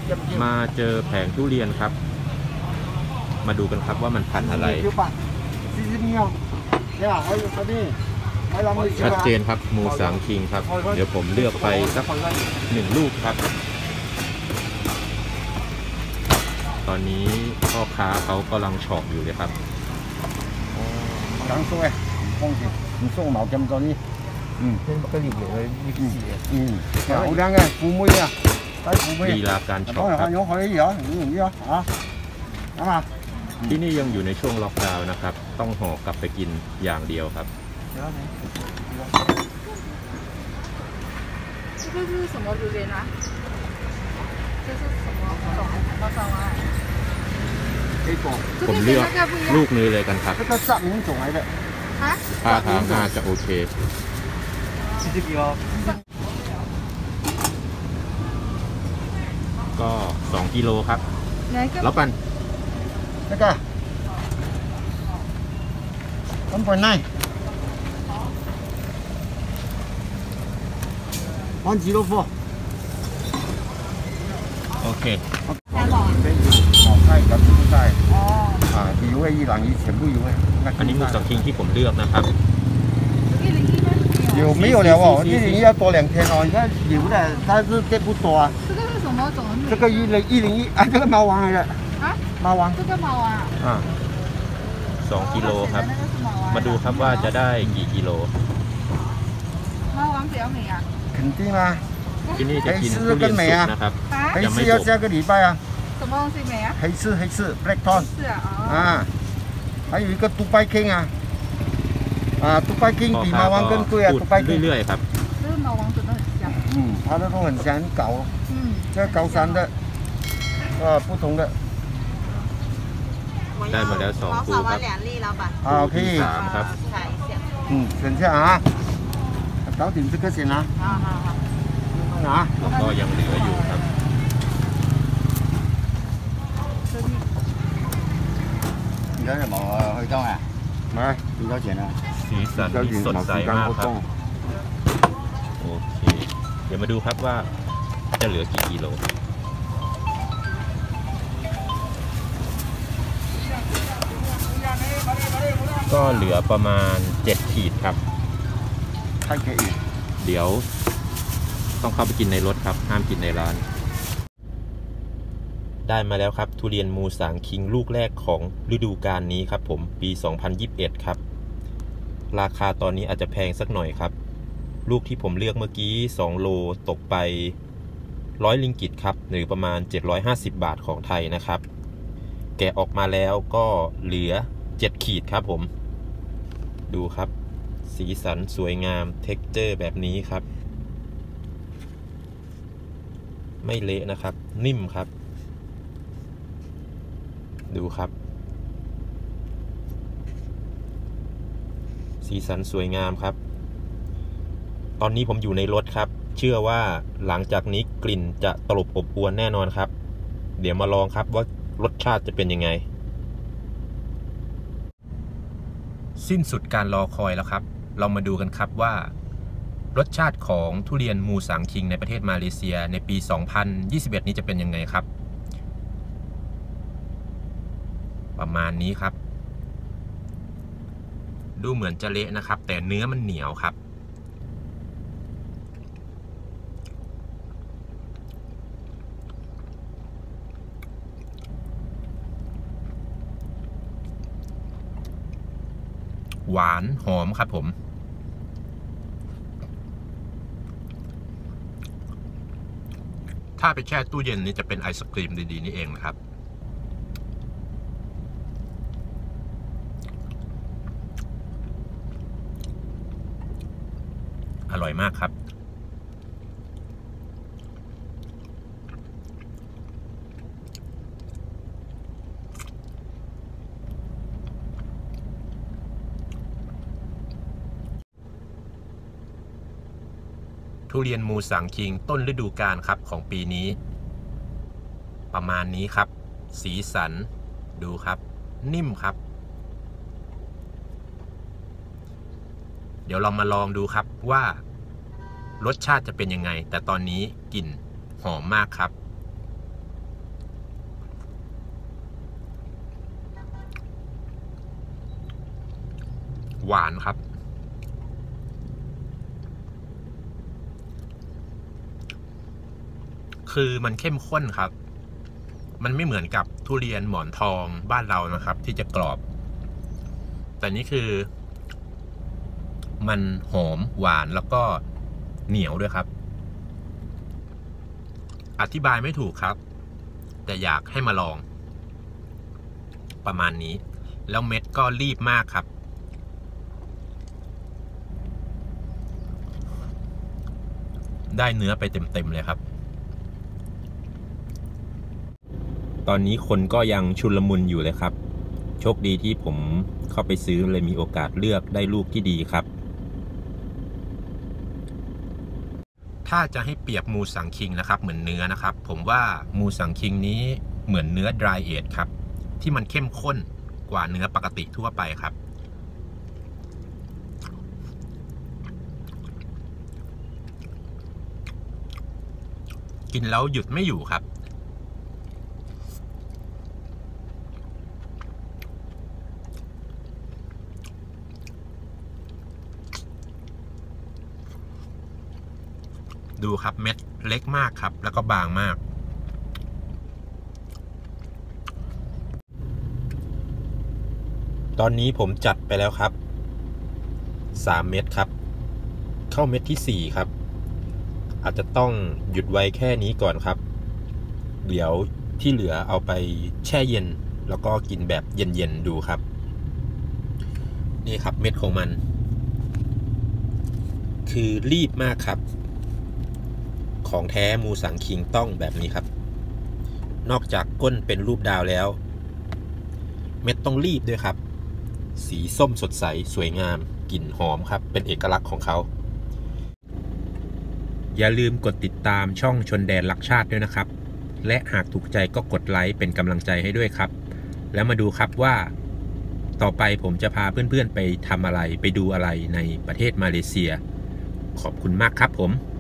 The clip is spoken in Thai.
มาเจอแผงทุเรียนครับมาดูกันครับว่ามันพันธุ์อะไรชัดเจนครับมูสังคิงครับเดี๋ยวผมเลือกไปสัก1 ลูกครับตอนนี้พ่อค้าเขากำลังเฉาะอยู่เลยครับ刚说哎，你送毛咁多呢？個料嚟好靚嘅富妹啊，睇富妹。 ลีลาการเฉาะครับที่นี่ยังอยู่ในช่วงล็อกดาวน์นะครับต้องห่อกลับไปกินอย่างเดียวครับ这个是什么榴莲啊？这是什么种？多少啊？ ผมเลือกลูกนี้เลยกันครับท่าทางน่าจะโอเคก็2 กิโลครับแล้วกัน咁本嚟按幾多貨？ โอเค油嘅一籃魚全部油嘅。 อันนี้มูสังคิงที่ผมเลือกนะครับ有沒有了哦？101要多2天哦。你看油的，它是這不多啊。 這個是什麼種？ 這個101啊，這個貓王嚟的。 啊？ 貓王。 這個貓王。 2 กิโลครับมาดูครับว่าจะได้กี่กิโล貓王比較美啊。 肯定啊。 ที่นี่จะกินทุเรียนสุกนะครับยังไม่จบ。要下個禮拜啊。 什麼東西美啊？ 黑刺 black thorn。是啊。還有一個杜拜 king 啊。杜拜 king 比貓王更貴啊。杜拜 king。 เรื่อยๆครับ這個貓王真的很香。 它的都很香，很高。這個高山的，不同的。 ได้มาแล้ว2 คู่ครับ可以 3ครับ選下啊搞掂這個先啊แล้วก็ยังเหลืออยู่ครับ而家有冇去裝啊？唔係，幾多錢啊？ สีสันนี่สดใสมากครับโอเคเดี๋ยวมาดูครับว่าจะเหลือกี่กิโลก็เหลือประมาณ7 ขีดครับเดี๋ยวต้องเข้าไปกินในรถครับห้ามกินในร้านได้มาแล้วครับทุเรียนมูสังคิงลูกแรกของฤดูกาลนี้ครับผมปี 2021 ครับราคาตอนนี้อาจจะแพงสักหน่อยครับลูกที่ผมเลือกเมื่อกี้2 โลตกไป100 ริงกิตครับหรือประมาณ750 บาทของไทยนะครับแกะออกมาแล้วก็เหลือ7 ขีดครับผมดูครับสีสันสวยงามเท็กเจอร์แบบนี้ครับไม่เละนะครับนิ่มครับดูครับสีสันสวยงามครับตอนนี้ผมอยู่ในรถครับเชื่อว่าหลังจากนี้กลิ่นจะตลบอบอวนแน่นอนครับเดี๋ยวมาลองครับว่ารสชาติจะเป็นยังไงสิ้นสุดการรอคอยแล้วครับเรามาดูกันครับว่ารสชาติของทุเรียนมูสังคิงในประเทศมาเลเซียในปี 2021 นี้จะเป็นยังไงครับประมาณนี้ครับดูเหมือนจะเละนะครับแต่เนื้อมันเหนียวครับหวานหอมครับผมถ้าไปแช่ตู้เย็นนี่จะเป็นไอศกรีมดีๆนี่เองนะครับอร่อยมากครับทุเรียนมูสังคิงต้นฤดูกาลครับของปีนี้ประมาณนี้ครับสีสันดูครับนิ่มครับเดี๋ยวเรามาลองดูครับว่ารสชาติจะเป็นยังไงแต่ตอนนี้กลิ่นหอมมากครับหวานครับคือมันเข้มข้นครับมันไม่เหมือนกับทุเรียนหมอนทองบ้านเรานะครับที่จะกรอบแต่นี่คือมันหอมหวานแล้วก็เหนียวด้วยครับอธิบายไม่ถูกครับแต่อยากให้มาลองประมาณนี้แล้วเม็ดก็รีบมากครับได้เนื้อไปเต็มๆเลยครับตอนนี้คนก็ยังชุลมุนอยู่เลยครับโชคดีที่ผมเข้าไปซื้อเลยมีโอกาสเลือกได้ลูกที่ดีครับถ้าจะให้เปรียบมูสังคิงนะครับเหมือนเนื้อนะครับผมว่ามูสังคิงนี้เหมือนเนื้อ dry age ครับที่มันเข้มข้นกว่าเนื้อปกติทั่วไปครับกินแล้วหยุดไม่อยู่ครับดูครับเม็ดเล็กมากครับแล้วก็บางมากตอนนี้ผมจัดไปแล้วครับ3 เม็ดครับเข้าเม็ดที่4ครับอาจจะต้องหยุดไว้แค่นี้ก่อนครับเดี๋ยวที่เหลือเอาไปแช่เย็นแล้วก็กินแบบเย็นๆดูครับนี่ครับเม็ดของมันคือรีบมากครับของแท้มูสังคิงต้องแบบนี้ครับนอกจากก้นเป็นรูปดาวแล้วเม็ดต้องรีบด้วยครับสีส้มสดใสสวยงามกลิ่นหอมครับเป็นเอกลักษณ์ของเขาอย่าลืมกดติดตามช่องชนแดนรักชาติด้วยนะครับและหากถูกใจก็กดไลค์เป็นกำลังใจให้ด้วยครับแล้วมาดูครับว่าต่อไปผมจะพาเพื่อนๆไปทำอะไรไปดูอะไรในประเทศมาเลเซียขอบคุณมากครับผม